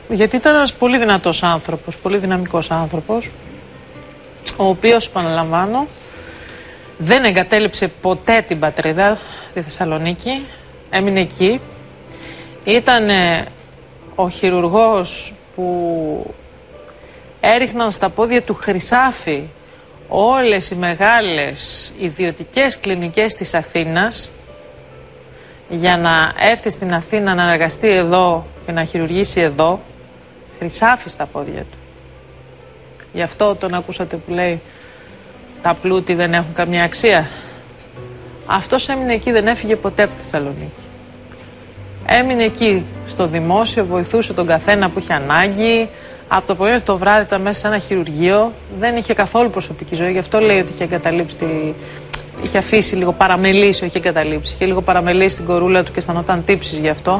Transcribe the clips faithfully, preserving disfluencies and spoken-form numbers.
Γιατί ήταν ένας πολύ δυνατός άνθρωπος, πολύ δυναμικός άνθρωπος, ο οποίος, επαναλαμβάνω, δεν εγκατέλειψε ποτέ την πατρίδα, τη Θεσσαλονίκη, έμεινε εκεί. Ήταν ο χειρουργός που έριχναν στα πόδια του χρυσάφι όλες οι μεγάλες ιδιωτικές κλινικές της Αθήνας για να έρθει στην Αθήνα να εργαστεί εδώ και να χειρουργήσει εδώ. Χρυσάφι στα πόδια του. Γι' αυτό τον ακούσατε που λέει τα πλούτη δεν έχουν καμία αξία. Αυτός έμεινε εκεί, δεν έφυγε ποτέ από τη Θεσσαλονίκη. Έμεινε εκεί στο δημόσιο, βοηθούσε τον καθένα που είχε ανάγκη. Από το πρωί μέχρι το βράδυ ήταν μέσα σε ένα χειρουργείο. Δεν είχε καθόλου προσωπική ζωή, γι' αυτό λέει ότι είχε εγκαταλείψει τη... είχε αφήσει λίγο παραμελήσει, όχι εγκαταλείψει. Είχε λίγο παραμελήσει την κορούλα του και αισθανόταν τύψεις γι' αυτό.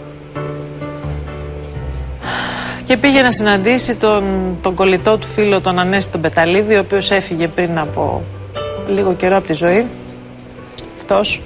Και πήγε να συναντήσει τον, τον κολλητό του φίλο, τον Ανέστη τον Πεταλίδη, ο οποίος έφυγε πριν από λίγο καιρό από τη ζωή. Αυτός.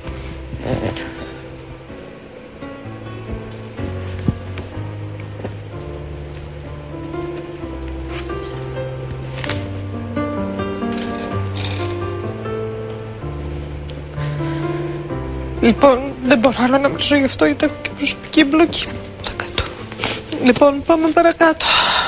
Λοιπόν, δεν μπορώ άλλο να μιλήσω γι' αυτό, γιατί έχω και προσωπική εμπλοκή. Λοιπόν, πάμε παρακάτω.